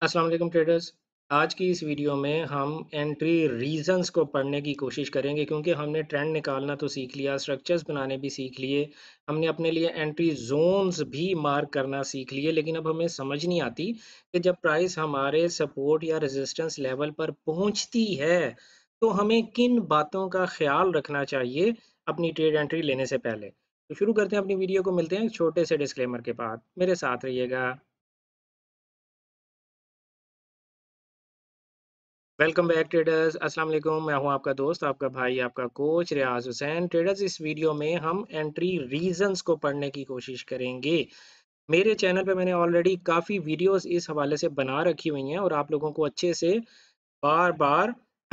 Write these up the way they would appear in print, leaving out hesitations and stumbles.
अस्सलाम वालेकुम ट्रेडर्स। आज की इस वीडियो में हम एंट्री रीजंस को पढ़ने की कोशिश करेंगे क्योंकि हमने ट्रेंड निकालना तो सीख लिया, स्ट्रक्चर्स बनाने भी सीख लिए, हमने अपने लिए एंट्री जोन्स भी मार्क करना सीख लिए, लेकिन अब हमें समझ नहीं आती कि जब प्राइस हमारे सपोर्ट या रेजिस्टेंस लेवल पर पहुंचती है तो हमें किन बातों का ख्याल रखना चाहिए अपनी ट्रेड एंट्री लेने से पहले। तो शुरू करते हैं अपनी वीडियो को, मिलते हैं एक छोटे से डिस्क्लेमर के बाद। मेरे साथ रहिएगा। वेलकम बैक ट्रेडर्स, अस्सलाम वालेकुम। मैं हूं आपका दोस्त, आपका भाई, आपका कोच रियाज हुसैन। ट्रेडर्स, इस वीडियो में हम एंट्री रीजंस को पढ़ने की कोशिश करेंगे। मेरे चैनल पे मैंने ऑलरेडी काफ़ी वीडियोस इस हवाले से बना रखी हुई हैं और आप लोगों को अच्छे से बार बार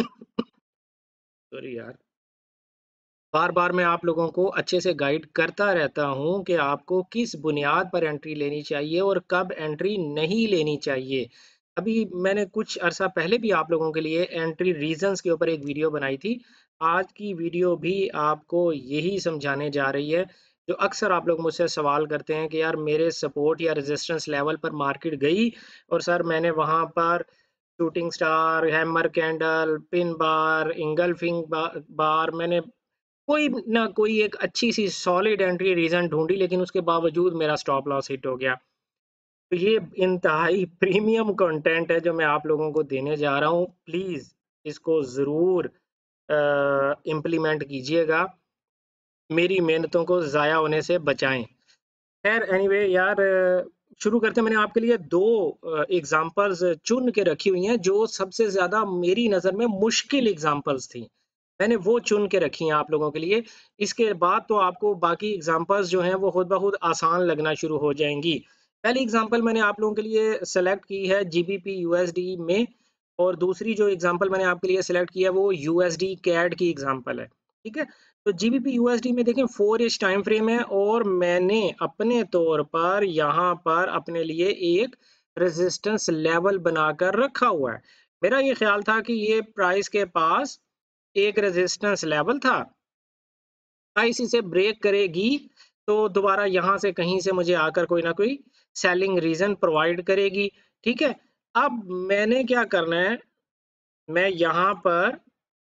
सॉरी यार, बार बार मैं आप लोगों को अच्छे से गाइड करता रहता हूं कि आपको किस बुनियाद पर एंट्री लेनी चाहिए और कब एंट्री नहीं लेनी चाहिए। अभी मैंने कुछ अरसा पहले भी आप लोगों के लिए एंट्री रीजंस के ऊपर एक वीडियो बनाई थी। आज की वीडियो भी आपको यही समझाने जा रही है। जो अक्सर आप लोग मुझसे सवाल करते हैं कि यार मेरे सपोर्ट या रेजिस्टेंस लेवल पर मार्केट गई और सर मैंने वहां पर shooting star, hammer candle, pin bar, engulfing bar मैंने कोई ना कोई एक अच्छी सी सॉलिड एंट्री रीजन ढूंढी, लेकिन उसके बावजूद मेरा स्टॉप लॉस हिट हो गया। तो ये इंतहाई प्रीमियम कंटेंट है जो मैं आप लोगों को देने जा रहा हूँ। प्लीज इसको जरूर इम्प्लीमेंट कीजिएगा, मेरी मेहनतों को ज़ाया होने से बचाएं। खैर एनीवे यार, शुरू करते हैं। मैंने आपके लिए दो एग्जांपल्स चुन के रखी हुई हैं जो सबसे ज़्यादा मेरी नज़र में मुश्किल एग्जांपल्स थी। मैंने वो चुन के रखी हैं आप लोगों के लिए। इसके बाद तो आपको बाकी एग्जांपल्स जो हैं वो खुद ब खुद आसान लगना शुरू हो जाएंगी। पहली एग्जांपल मैंने आप लोगों के लिए सेलेक्ट की है जीबीपी यूएसडी में, और दूसरी जो एग्जांपल मैंने आपके लिए सेलेक्ट किया है वो यूएसडी कैड की एग्जांपल है। ठीक है, तो जीबीपी यूएसडी में देखें 4 टाइम फ्रेम है और मैंने अपने तौर पर यहाँ पर अपने लिए एक रेजिस्टेंस लेवल बनाकर रखा हुआ है। मेरा ये ख्याल था कि ये प्राइस के पास एक रेजिस्टेंस लेवल था, प्राइस इसे ब्रेक करेगी तो दोबारा यहाँ से कहीं से मुझे आकर कोई ना कोई सेलिंग रीजन प्रोवाइड करेगी। ठीक है, अब मैंने क्या करना है, मैं यहाँ पर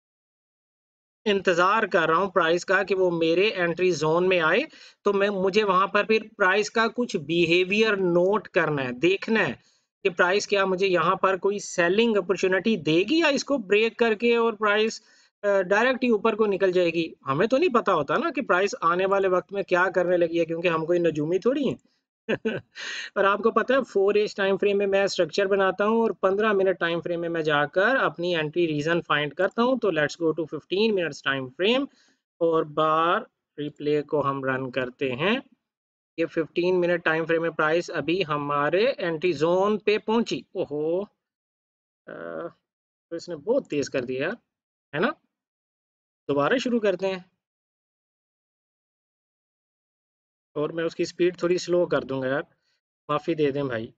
इंतजार कर रहा हूँ प्राइस का कि वो मेरे एंट्री जोन में आए, तो मैं मुझे वहां पर फिर प्राइस का कुछ बिहेवियर नोट करना है, देखना है कि प्राइस क्या मुझे यहाँ पर कोई सेलिंग अपॉर्चुनिटी देगी या इसको ब्रेक करके और प्राइस डायरेक्ट ही ऊपर को निकल जाएगी। हमें तो नहीं पता होता ना कि प्राइस आने वाले वक्त में क्या करने लगी है, क्योंकि हम कोई नजूमी थोड़ी हैं। पर आपको पता है 4 टाइम फ्रेम में मैं स्ट्रक्चर बनाता हूँ और 15 मिनट टाइम फ्रेम में मैं जाकर अपनी एंट्री रीजन फाइंड करता हूँ। तो let's go to 15 minutes time frame और बार रिप्ले को हम रन करते हैं। ये 15 मिनट टाइम फ्रेम में प्राइस अभी हमारे एंट्री जोन पे पहुंची। ओहो, तो इसने बहुत तेज कर दिया यार, है ना। दोबारा शुरू करते हैं और मैं उसकी स्पीड थोड़ी स्लो कर दूंगा यार, माफ़ी दे दें भाई,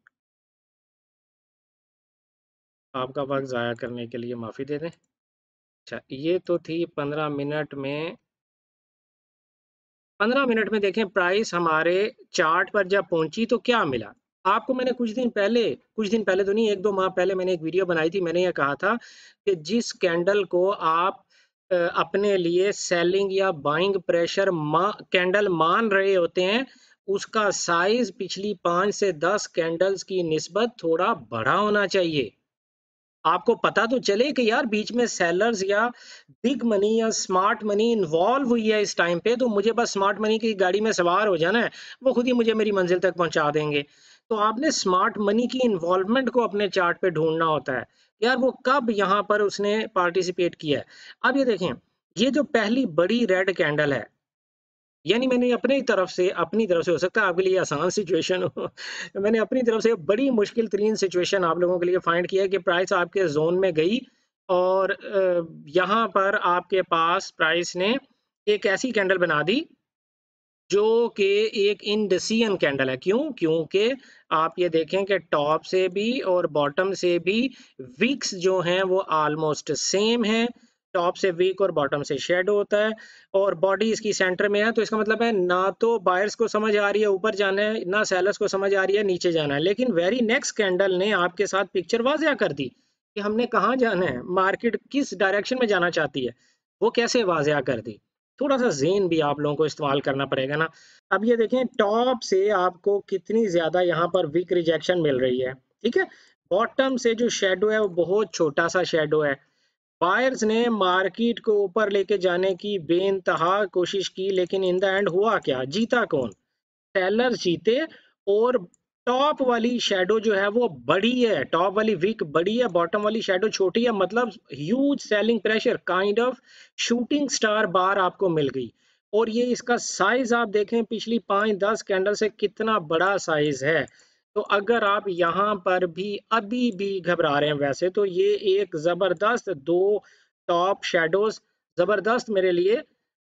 आपका वक्त ज़ाया करने के लिए माफ़ी दे दें। अच्छा, ये तो थी 15 मिनट में। 15 मिनट में देखें प्राइस हमारे चार्ट पर जब पहुंची तो क्या मिला। आपको मैंने कुछ दिन पहले तो नहीं, 1-2 माह पहले मैंने एक वीडियो बनाई थी। मैंने ये कहा था कि जिस कैंडल को आप अपने लिए सेलिंग या बाइंग प्रेशर कैंडल मान रहे होते हैं, उसका साइज पिछली 5 से 10 कैंडल्स की निस्बत थोड़ा बड़ा होना चाहिए। आपको पता तो चले कि यार बीच में सेलर्स या बिग मनी या स्मार्ट मनी इन्वॉल्व हुई है इस टाइम पे, तो मुझे बस स्मार्ट मनी की गाड़ी में सवार हो जाना है, वो खुद ही मुझे मेरी मंजिल तक पहुंचा देंगे। तो आपने स्मार्ट मनी की इन्वॉल्वमेंट को अपने चार्ट पे ढूंढना होता है, यार वो कब यहाँ पर उसने पार्टिसिपेट किया है। अब ये देखें, ये जो पहली बड़ी रेड कैंडल है, यानी मैंने अपनी तरफ से हो सकता है आपके लिए आसान सिचुएशन हो, मैंने अपनी तरफ से बड़ी मुश्किल तरीन सिचुएशन आप लोगों के लिए फाइंड किया है कि प्राइस आपके जोन में गई और यहाँ पर आपके पास प्राइस ने एक ऐसी कैंडल बना दी जो कि एक इंडिसियन कैंडल है। क्यों? क्योंकि आप ये देखें कि टॉप से भी और बॉटम से भी विक्स जो हैं वो ऑलमोस्ट सेम है। टॉप से वीक और बॉटम से शेडो होता है, और बॉडी इसकी सेंटर में है, तो इसका मतलब है ना तो बायर्स को समझ आ रही है ऊपर जाना है, ना सेलर्स को समझ आ रही है नीचे जाना है। लेकिन वेरी नेक्स्ट कैंडल ने आपके साथ पिक्चर वाज़िया कर दी कि हमने कहाँ जाना है, मार्केट किस डायरेक्शन में जाना चाहती है, वो कैसे वाज़िया कर दी। थोड़ा सा ज़ेन भी आप लोगों को इस्तेमाल करना पड़ेगा ना। अब ये देखें टॉप से आपको कितनी ज़्यादा यहाँ पर वीक रिजेक्शन मिल रही है, ठीक है। बॉटम से जो शेडो है वो बहुत छोटा सा शेडो है। बायर्स ने मार्केट को ऊपर लेके जाने की बेइंतहा कोशिश की, लेकिन इन द एंड हुआ क्या, जीता कौन, सेलर्स जीते। और टॉप वाली शेडो जो है वो बड़ी है, टॉप वाली विक बड़ी है, बॉटम वाली शेडो छोटी है, मतलब huge selling pressure, kind of shooting star bar आपको मिल गई। और ये इसका साइज आप देखें पिछली 5-10 कैंडल से कितना बड़ा साइज है। तो अगर आप यहाँ पर भी अभी भी घबरा रहे हैं, वैसे तो ये एक जबरदस्त दो टॉप शेडोज, जबरदस्त मेरे लिए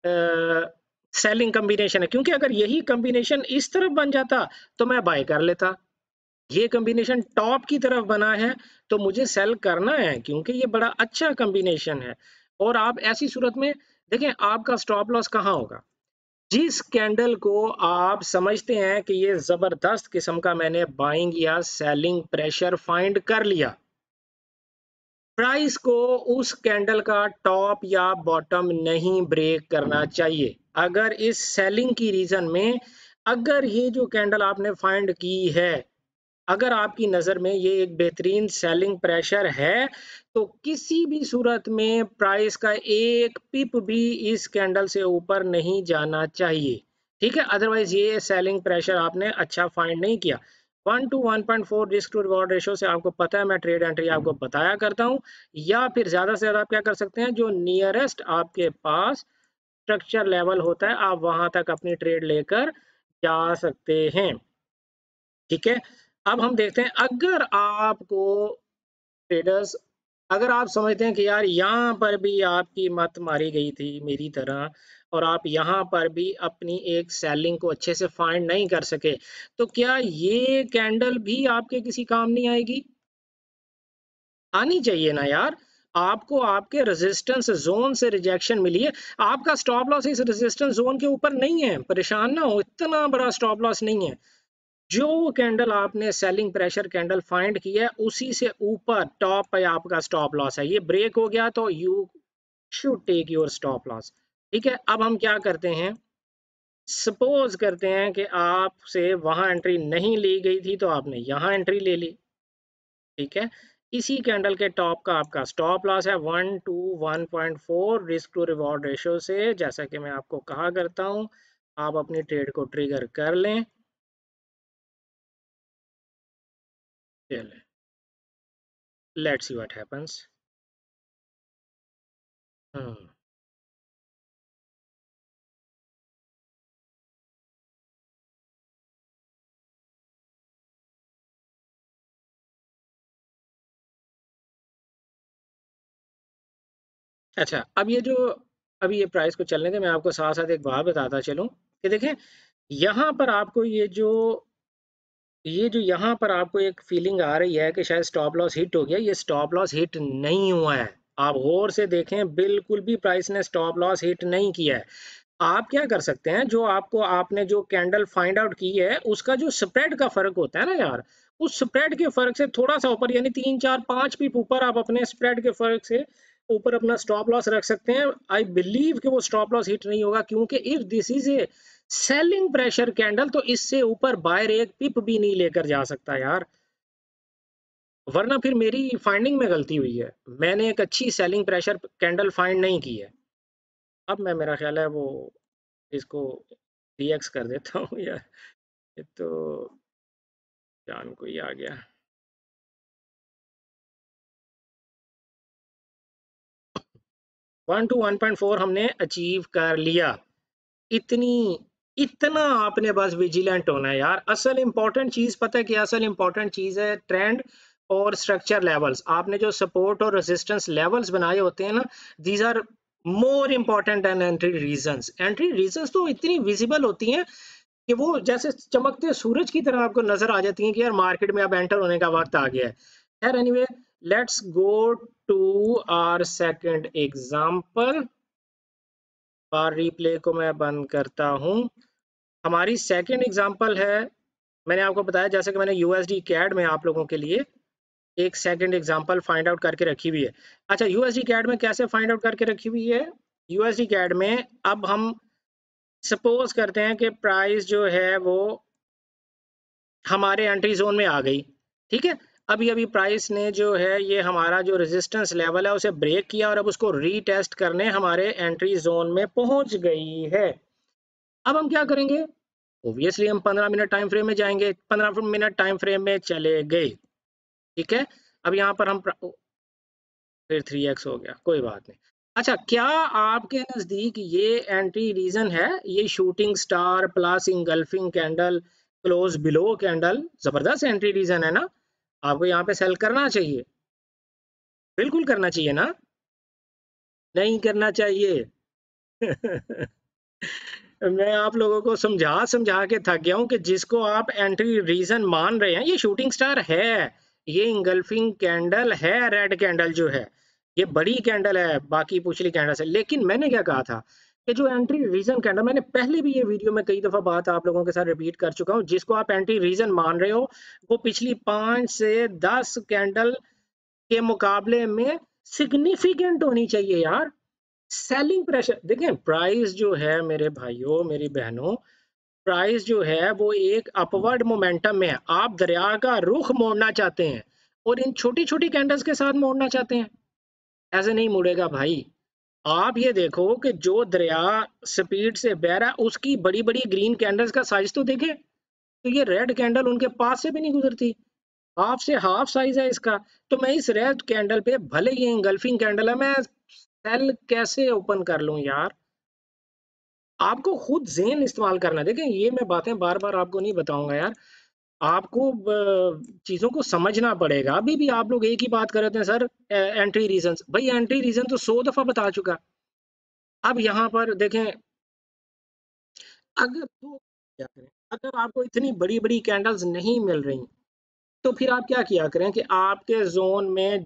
सेलिंग कॉम्बिनेशन है, क्योंकि अगर यही कॉम्बिनेशन इस तरफ बन जाता तो मैं बाय कर लेता। ये कॉम्बिनेशन टॉप की तरफ बना है तो मुझे सेल करना है, क्योंकि ये बड़ा अच्छा कॉम्बिनेशन है। और आप ऐसी सूरत में देखें आपका स्टॉप लॉस कहाँ होगा, जिस कैंडल को आप समझते हैं कि ये जबरदस्त किस्म का मैंने बाइंग या सेलिंग प्रेशर फाइंड कर लिया, प्राइस को उस कैंडल का टॉप या बॉटम नहीं ब्रेक करना चाहिए। अगर इस सेलिंग की रीजन में, अगर ये जो कैंडल आपने फाइंड की है, अगर आपकी नजर में ये एक बेहतरीन सेलिंग प्रेशर है, तो किसी भी सूरत में प्राइस का एक पिप भी इस कैंडल से ऊपर नहीं जाना चाहिए, ठीक है। अदरवाइज ये सेलिंग प्रेशर आपने अच्छा फाइंड नहीं किया। 1 to 1.4 risk to reward ratio से आपको पता है, मैं ट्रेड एंट्री आपको बताया करता हूँ। या फिर ज्यादा से ज्यादा आप क्या कर सकते हैं, जो नियरेस्ट आपके पास स्ट्रक्चर लेवल होता है आप वहां तक अपनी ट्रेड लेकर जा सकते हैं, ठीक है। अब हम देखते हैं, अगर आपको ट्रेडर्स, अगर आप समझते हैं कि यार यहाँ पर भी आपकी मत मारी गई थी मेरी तरह, और आप यहाँ पर भी अपनी एक सेलिंग को अच्छे से फाइंड नहीं कर सके, तो क्या ये कैंडल भी आपके किसी काम नहीं आएगी? आनी चाहिए ना यार। आपको आपके रेजिस्टेंस जोन से रिजेक्शन मिली है, आपका स्टॉप लॉस इस रेजिस्टेंस जोन के ऊपर नहीं है, परेशान ना हो, इतना बड़ा स्टॉप लॉस नहीं है। जो कैंडल आपने सेलिंग प्रेशर कैंडल फाइंड किया है उसी से ऊपर टॉप पे आपका स्टॉप लॉस है, ये ब्रेक हो गया तो you should take your stop loss, ठीक है। अब हम क्या करते हैं, सपोज करते हैं कि आपसे वहां एंट्री नहीं ली गई थी तो आपने यहां एंट्री ले ली, ठीक है। इसी कैंडल के टॉप का आपका स्टॉप लॉस है 1 to 1.4 risk to reward ratio से, जैसा कि मैं आपको कहा करता हूं, आप अपनी ट्रेड को ट्रिगर कर लें। चलें, लेट्स सी व्हाट हैपेंस। हम्म, अच्छा। अब ये जो, अभी ये प्राइस को चलने दें, मैं आपको साथ साथ एक बात बताता चलूं कि देखें यहाँ पर आपको ये जो यहाँ पर आपको एक फीलिंग आ रही है कि शायद स्टॉप लॉस हिट हो गया, ये स्टॉप लॉस हिट नहीं हुआ है। आप गौर से देखें, बिल्कुल भी प्राइस ने स्टॉप लॉस हिट नहीं किया है। आप क्या कर सकते हैं, जो आपको आपने जो कैंडल फाइंड आउट की है उसका जो स्प्रेड का फर्क होता है ना यार, उस स्प्रेड के फर्क से थोड़ा सा ऊपर, यानी 3 4 5 पिप ऊपर आप अपने स्प्रेड के फर्क से ऊपर अपना स्टॉप लॉस रख सकते हैं। आई बिलीव कि वो स्टॉप लॉस हिट नहीं होगा, क्योंकि if this is a selling pressure candle तो इससे ऊपर बायर एक पिप भी नहीं लेकर जा सकता यार, वरना फिर मेरी फाइंडिंग में गलती हुई है, मैंने एक अच्छी सेलिंग प्रेशर कैंडल फाइंड नहीं की है। अब मैं, मेरा ख्याल है वो इसको डीएक्स कर देता हूँ यार, ये तो जान को ही आ गया। 1 to 1.4 हमने अचीव कर लिया। इतनी इतना आपने बस विजिलेंट होना है यार। असल इंपॉर्टेंट चीज पता है कि असल इंपॉर्टेंट चीज है ट्रेंड और स्ट्रक्चर लेवल्स। आपने जो सपोर्ट और रेजिस्टेंस लेवल्स बनाए होते हैं ना, these are more important and entry reasons. Entry reasons तो इतनी विजिबल होती हैं कि वो जैसे चमकते सूरज की तरह आपको नजर आ जाती हैं कि यार मार्केट में अब एंटर होने का वक्त आ गया है। यार anyway, let's go to our second example. Bar replay को मैं बंद करता हूं। हमारी सेकंड एग्जांपल है, मैंने आपको बताया जैसे कि मैंने यूएसडी कैड में आप लोगों के लिए एक सेकंड एग्जांपल फाइंड आउट करके रखी हुई है। अच्छा, यूएसडी कैड में कैसे फाइंड आउट करके रखी हुई है? यूएसडी कैड में अब हम सपोज करते हैं कि प्राइस जो है वो हमारे एंट्री जोन में आ गई, ठीक है। अभी अभी प्राइस ने जो है ये हमारा जो रेजिस्टेंस लेवल है उसे ब्रेक किया और अब उसको रीटेस्ट करने हमारे एंट्री जोन में पहुंच गई है। अब हम क्या करेंगे? ओब्वियसली हम 15 मिनट टाइम फ्रेम में जाएंगे, 15 मिनट टाइम फ्रेम में चले गए, ठीक है। अब यहाँ पर हम फिर 3x हो गया, कोई बात नहीं। अच्छा, क्या आपके नजदीक ये एंट्री रीजन है? ये shooting star plus engulfing candle close below candle जबरदस्त एंट्री रीजन है ना? आपको यहाँ पे सेल करना चाहिए, बिल्कुल करना चाहिए ना? नहीं करना चाहिए। मैं आप लोगों को समझा समझा के थक गया हूं कि जिसको आप एंट्री रीजन मान रहे हैं, ये शूटिंग स्टार है, ये इंगल्फिंग कैंडल है, रेड कैंडल जो है ये बड़ी कैंडल है बाकी पिछली कैंडल से। लेकिन मैंने क्या कहा था कि जो एंट्री रीजन कैंडल, मैंने पहले भी ये वीडियो में कई दफा बात आप लोगों के साथ रिपीट कर चुका हूं, जिसको आप एंट्री रीजन मान रहे हो वो पिछली 5 से 10 कैंडल के मुकाबले में सिग्निफिकेंट होनी चाहिए यार। सेलिंग प्रेशर देखें, प्राइस जो है मेरे भाइयों मेरी बहनों, प्राइस जो है वो एक अपवर्ड मोमेंटम में है। आप दरिया का रुख मोड़ना चाहते हैं और इन छोटी छोटी कैंडल्स के साथ मोड़ना चाहते हैं, ऐसे नहीं मुड़ेगा भाई। आप ये देखो कि जो दरिया स्पीड से बह रहा है उसकी बड़ी बड़ी ग्रीन कैंडल्स का साइज तो देखें, तो ये रेड कैंडल उनके पास से भी नहीं गुजरती, हाफ से हाफ साइज है इसका। तो मैं इस रेड कैंडल पे, भले ये इंगल्फिंग कैंडल है, मैं सेल कैसे ओपन कर लूं यार? आपको खुद ज़हन इस्तेमाल करना है। देखें, ये मैं बातें बार बार आपको नहीं बताऊंगा यार, आपको चीज़ों को समझना पड़ेगा। अभी भी आप लोग एक ही बात कर रहे थे सर, एंट्री रीजन। भाई एंट्री रीजन तो 100 दफा बता चुका। अब यहाँ पर देखें, अगर तो क्या करें, अगर आपको इतनी बड़ी बड़ी कैंडल्स नहीं मिल रही तो फिर आप क्या किया करें कि आपके जोन में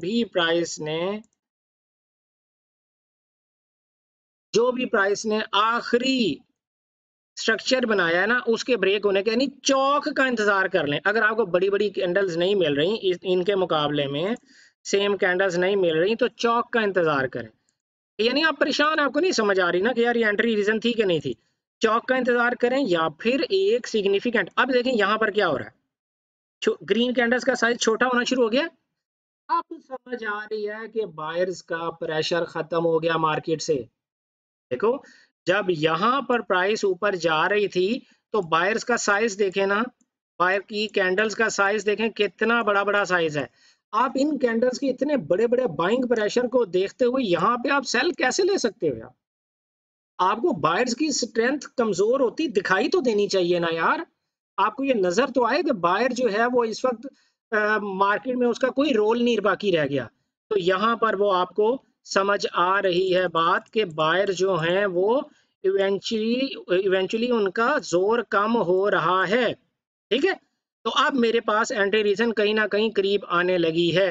जो भी प्राइस ने आखिरी स्ट्रक्चर बनाया है ना उसके ब्रेक होने के, यानी चौक का इंतजार कर लें। अगर आपको बड़ी बड़ी कैंडल्स नहीं मिल रही इनके मुकाबले में, सेम कैंडल्स नहीं मिल रही, तो चौक का इंतजार करें। यानी आप परेशान, आपको नहीं समझ आ रही ना कि यार ये एंट्री रीजन थी कि नहीं थी? चौक का इंतजार करें या फिर एक सिग्निफिकेंट। अब देखें यहाँ पर क्या हो रहा है, ग्रीन कैंडल्स का साइज छोटा होना शुरू हो गया। अब समझ आ रही है कि बायर्स का प्रेशर खत्म हो गया मार्केट से। देखो, जब यहाँ पर प्राइस ऊपर जा रही थी तो बायर्स का साइज देखें ना, बायर की कैंडल्स का साइज देखें, कितना बड़ा बड़ा साइज है। आप इन कैंडल्स के इतने बड़े बड़े बाइंग प्रेशर को देखते हुए यहाँ पे आप सेल कैसे ले सकते हो यार? आपको बायर्स की स्ट्रेंथ कमजोर होती दिखाई तो देनी चाहिए ना यार। आपको ये नजर तो आए कि बायर जो है वो इस वक्त मार्केट में उसका कोई रोल नहीं बाकी रह गया। तो यहाँ पर वो आपको समझ आ रही है बात कि बायर जो हैं वो इवेंचुअली इवेंचुअली उनका जोर कम हो रहा है, ठीक है। तो अब मेरे पास एंट्री रीजन कहीं ना कहीं करीब आने लगी है।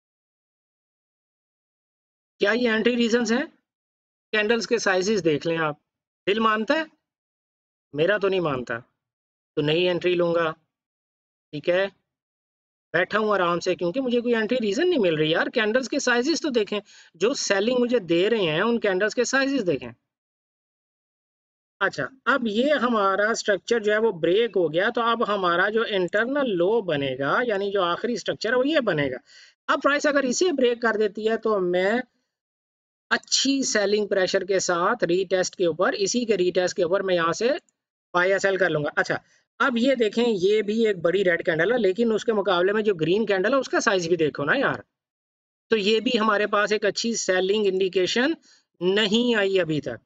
क्या ये एंट्री रीजन है? कैंडल्स के साइजेस देख लें आप, दिल मानता है? मेरा तो नहीं मानता। तो नई एंट्री लूंगा, ठीक है, बैठा हूँ आराम से, क्योंकि मुझे कोई एंट्री रीजन नहीं मिल रही यार। कैंडल्स के साइजेस तो देखें, जो सेलिंग मुझे दे रहे हैं उन कैंडल्स के साइजेस देखें। अच्छा, अब ये हमारा स्ट्रक्चर जो है वो ब्रेक हो गया, तो अब हमारा जो इंटरनल लो बनेगा, यानी जो आखिरी स्ट्रक्चर है वो ये बनेगा। अब प्राइस अगर इसे ब्रेक कर देती है तो मैं अच्छी सेलिंग प्रेशर के साथ रीटेस्ट के ऊपर, इसी के रीटेस्ट के ऊपर मैं यहाँ से बाय या सेल कर लूंगा। अच्छा, अब ये देखें, ये भी एक बड़ी रेड कैंडल है, लेकिन उसके मुकाबले में जो ग्रीन कैंडल है उसका साइज भी देखो ना यार। तो ये भी हमारे पास एक अच्छी सेलिंग इंडिकेशन नहीं आई अभी तक।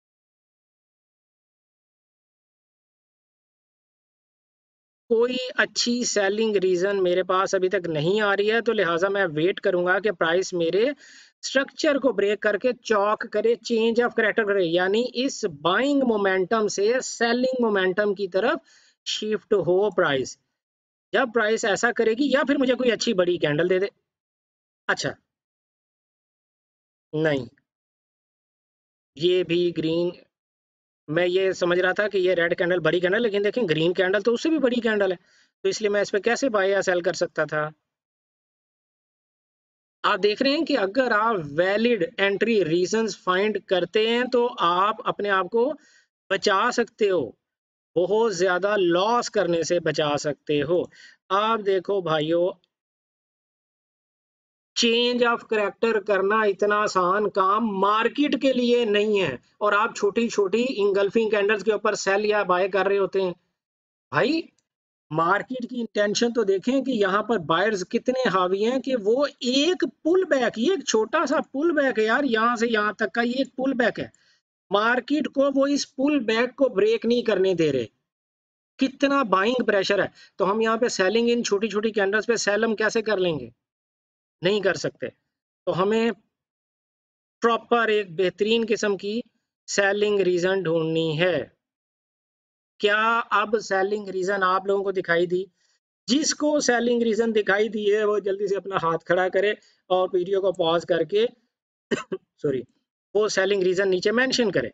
कोई अच्छी सेलिंग रीजन मेरे पास अभी तक नहीं आ रही है, तो लिहाजा मैं वेट करूंगा कि प्राइस मेरे स्ट्रक्चर को ब्रेक करके चौक करे, चेंज ऑफ करेक्टर करे, यानी इस बाइंग मोमेंटम से सेलिंग मोमेंटम की तरफ शिफ्ट हो प्राइस। जब प्राइस ऐसा करेगी या फिर मुझे कोई अच्छी बड़ी कैंडल दे दे, अच्छा, नहीं, ये भी ग्रीन, मैं ये समझ रहा था कि ये रेड कैंडल बड़ी कैंडल, लेकिन देखें ग्रीन कैंडल तो उससे भी बड़ी कैंडल है, तो इसलिए मैं इस पे कैसे बाय या सेल कर सकता था। आप देख रहे हैं कि अगर आप वैलिड एंट्री रीजंस फाइंड करते हैं तो आप अपने आप को बचा सकते हो, बहुत ज्यादा लॉस करने से बचा सकते हो। आप देखो भाइयों, चेंज ऑफ करैक्टर करना इतना आसान काम मार्केट के लिए नहीं है, और आप छोटी छोटी इंगल्फिंग कैंडल्स के ऊपर सेल या बाय कर रहे होते हैं। भाई, मार्केट की इंटेंशन तो देखें कि यहाँ पर बायर्स कितने हावी हैं, कि वो एक पुल बैक, ये एक छोटा सा पुल बैक है यार, यहाँ से यहाँ तक का ये एक पुल बैक है, मार्केट को वो इस पुल बैक को ब्रेक नहीं करने दे रहे। कितना बाइंग प्रेशर है, तो हम यहाँ पे सेलिंग इन छोटी छोटी कैंडल्स पे सेल हम कैसे कर लेंगे? नहीं कर सकते। तो हमें प्रॉपर एक बेहतरीन किस्म की सेलिंग रीजन ढूंढनी है। क्या अब सेलिंग रीजन आप लोगों को दिखाई दी? जिसको सेलिंग रीजन दिखाई दी है वो जल्दी से अपना हाथ खड़ा करे और वीडियो को पॉज करके सॉरी, वो सेलिंग रीजन नीचे मेंशन करे।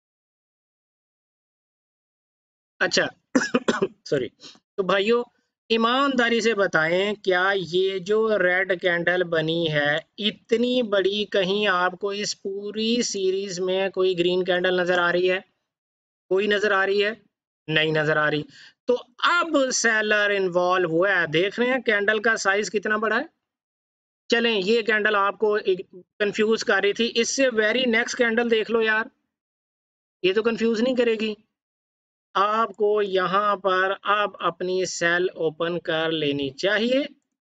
अच्छा सॉरी। तो भाइयों, ईमानदारी से बताएं, क्या ये जो रेड कैंडल बनी है इतनी बड़ी, कहीं आपको इस पूरी सीरीज में कोई ग्रीन कैंडल नजर आ रही है? कोई नजर आ रही है? नहीं नजर आ रही। तो अब सेलर इन्वॉल्व हुआ है, देख रहे हैं कैंडल का साइज कितना बड़ा है। चलें, ये कैंडल आपको कंफ्यूज कर रही थी, इससे वेरी नेक्स्ट कैंडल देख लो यार, ये तो कंफ्यूज नहीं करेगी। आपको यहाँ पर अब अपनी सेल ओपन कर लेनी चाहिए,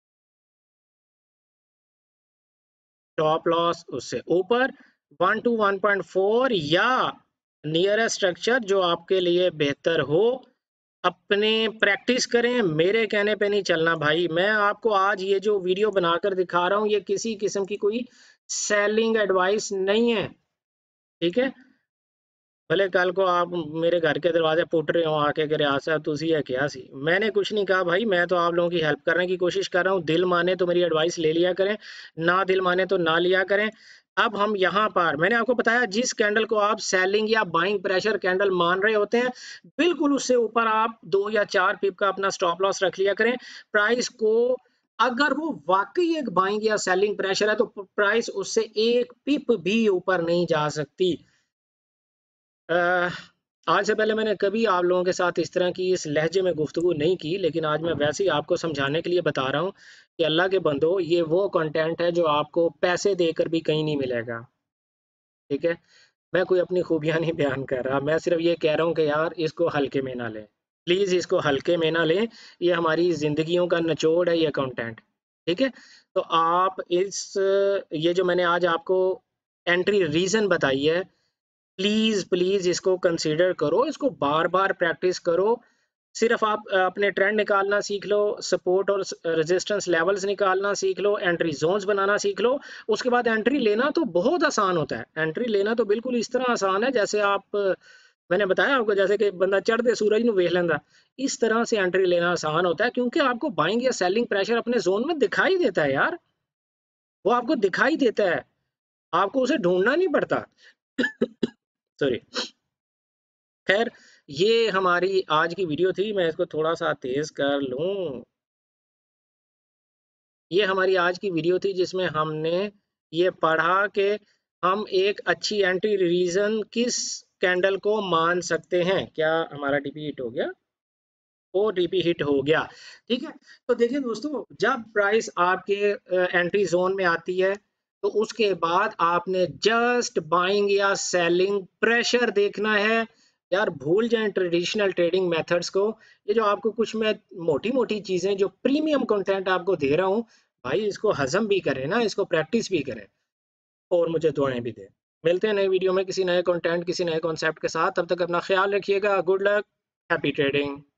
टॉप लॉस उससे ऊपर 1 to 1.4 या नियरेस्ट स्ट्रक्चर जो आपके लिए बेहतर हो। अपने प्रैक्टिस करें, मेरे कहने पे नहीं चलना भाई। मैं आपको आज ये जो वीडियो बनाकर दिखा रहा हूँ ये किसी किस्म की कोई सेलिंग एडवाइस नहीं है, ठीक है? भले कल को आप मेरे घर के दरवाजे पुट रहे हो आके कि रियाज साहब तुसी है क्या सी, मैंने कुछ नहीं कहा भाई, मैं तो आप लोगों की हेल्प करने की कोशिश कर रहा हूँ। दिल माने तो मेरी एडवाइस ले लिया करें, ना दिल माने तो ना लिया करें। अब हम यहाँ पर, मैंने आपको बताया जिस कैंडल को आप सेलिंग या बाइंग प्रेशर कैंडल मान रहे होते हैं, बिल्कुल उससे ऊपर आप 2 या 4 पिप का अपना स्टॉप लॉस रख लिया करें। प्राइस को अगर वो वाकई एक बाइंग या सेलिंग प्रेशर है तो प्राइस उससे 1 पिप भी ऊपर नहीं जा सकती। आज से पहले मैंने कभी आप लोगों के साथ इस तरह की इस लहजे में गुफ्तगू नहीं की, लेकिन आज मैं वैसे ही आपको समझाने के लिए बता रहा हूँ कि अल्लाह के बंदो, ये वो कंटेंट है जो आपको पैसे देकर भी कहीं नहीं मिलेगा, ठीक है? मैं कोई अपनी खूबियां नहीं बयान कर रहा, मैं सिर्फ ये कह रहा हूँ कि यार इसको हल्के में ना लें, प्लीज़ इसको हल्के में ना लें। ये हमारी ज़िंदगियों का निचोड़ है ये कंटेंट, ठीक है? तो आप इस, ये जो मैंने आज आपको एंट्री रीज़न बताई है, प्लीज प्लीज इसको कंसीडर करो, इसको बार बार प्रैक्टिस करो। सिर्फ आप अपने ट्रेंड निकालना सीख लो, सपोर्ट और रेजिस्टेंस लेवल्स निकालना सीख लो, एंट्री जोन्स बनाना सीख लो। उसके बाद एंट्री लेना तो बहुत आसान होता है, एंट्री लेना तो बिल्कुल इस तरह आसान है जैसे आप, मैंने बताया आपको, जैसे कि बंदा चढ़ते सूरज ਨੂੰ ਵੇਖ ਲੈਂਦਾ, इस तरह से एंट्री लेना आसान होता है, क्योंकि आपको बाइंग या सेलिंग प्रेशर अपने जोन में दिखाई देता है यार, वो आपको दिखाई देता है, आपको उसे ढूंढना नहीं पड़ता सॉरी। खैर, ये हमारी आज की वीडियो थी, मैं इसको थोड़ा सा तेज कर लूं। ये हमारी आज की वीडियो थी जिसमें हमने ये पढ़ा कि हम एक अच्छी एंट्री रीजन किस कैंडल को मान सकते हैं। क्या हमारा टीपी हिट हो गया? ओ टीपी हिट हो गया, ठीक है। तो देखिए दोस्तों, जब प्राइस आपके एंट्री जोन में आती है तो उसके बाद आपने जस्ट बाइंग या सेलिंग प्रेशर देखना है। यार भूल जाएं ट्रेडिशनल ट्रेडिंग मेथड्स को, ये जो आपको कुछ मैं मोटी मोटी चीजें जो प्रीमियम कंटेंट आपको दे रहा हूँ, भाई इसको हजम भी करें ना, इसको प्रैक्टिस भी करें और मुझे दुआएं भी दें। मिलते हैं नई वीडियो में किसी नए कंटेंट किसी नए कॉन्सेप्ट के साथ, तब तक अपना ख्याल रखिएगा। Good luck, happy trading.